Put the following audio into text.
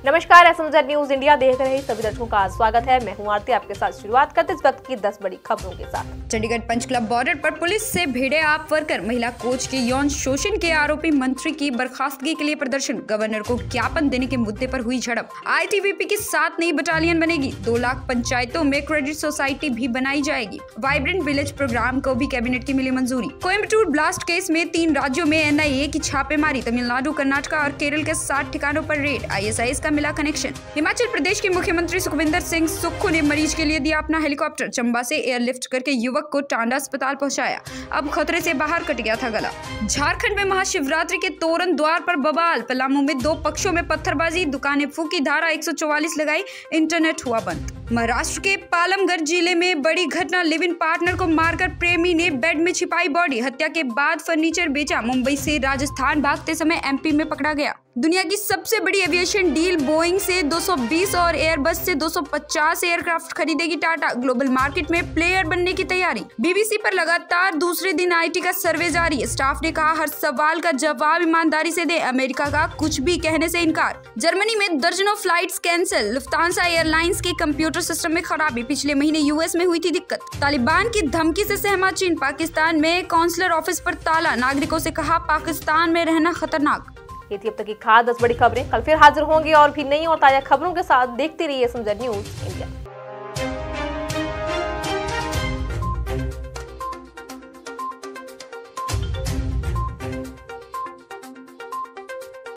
नमस्कार, एसएमजेड news India देख रहे सभी दर्शकों का स्वागत है। मैं हूं आरती, आपके साथ शुरुआत करते इस वक्त की 10 बड़ी खबरों के साथ। चंडीगढ़ पंचक्ला बॉर्डर पर पुलिस से भिड़े आप वर्कर, महिला कोच के यौन शोषण के आरोपी मंत्री की बर्खास्तगी के लिए प्रदर्शन, गवर्नर को ज्ञापन देने के मुद्दे पर हुई झड़प। आईटीबीपी की 7 नई बटालियन बनेगी, 2 लाख पंचायतों में क्रेडिट सोसाइटी भी बनाई जाएगी। वाइब्रेंट विलेज प्रोग्राम को भी कैबिनेट की मिली मंजूरी। कोयम्बटूर ब्लास्ट केस में 3 राज्यों में एनआईए की छापेमारी, तमिलनाडु, कर्नाटक और केरल के 60 ठिकानों पर रेड, आईएसआईएस का मिला कनेक्शन। हिमाचल प्रदेश के मुख्यमंत्री सुखविंदर सिंह सुक्खू ने मरीज के लिए दिया अपना हेलीकॉप्टर, चंबा से एयरलिफ्ट करके युवक को टांडा अस्पताल पहुंचाया, अब खतरे से बाहर कट गया था गला। झारखंड में महाशिवरात्रि के तोरण द्वार पर बवाल, पलामू में 2 पक्षों में पत्थरबाजी, दुकानें फूकी, धारा 144 लगाई, इंटरनेट हुआ बंद। महाराष्ट्र के पालमगढ़ जिले में बड़ी घटना, लिव इन पार्टनर को मारकर प्रेमी ने बेड में छिपाई बॉडी, हत्या के बाद फर्नीचर बेचा, मुंबई से राजस्थान भागते समय एमपी में पकड़ा गया। दुनिया की सबसे बड़ी एविएशन डील, बोइंग से 220 और एयरबस से 250 एयरक्राफ्ट खरीदेगी टाटा, ग्लोबल मार्केट में प्लेयर बनने की तैयारी। बीबीसी पर लगातार दूसरे दिन आईटी का सर्वे जारी, स्टाफ ने कहा हर सवाल का जवाब ईमानदारी से दे, अमेरिका का कुछ भी कहने से इनकार। जर्मनी में दर्जनों फ्लाइट्स कैंसिल, लुफ्तांसा एयरलाइंस के कंप्यूटर सिस्टम में खराबी, पिछले महीने यूएस में हुई थी दिक्कत। तालिबान की धमकी से सहमा चीन, पाकिस्तान में कौंसलर ऑफिस पर ताला, नागरिकों से कहा पाकिस्तान में रहना खतरनाक। ये थी अब तक की खास 10 बड़ी खबरें। कल फिर हाजिर होंगे और भी नई और ताजा खबरों के साथ। देखते रहिए एसएमजेड न्यूज इंडिया।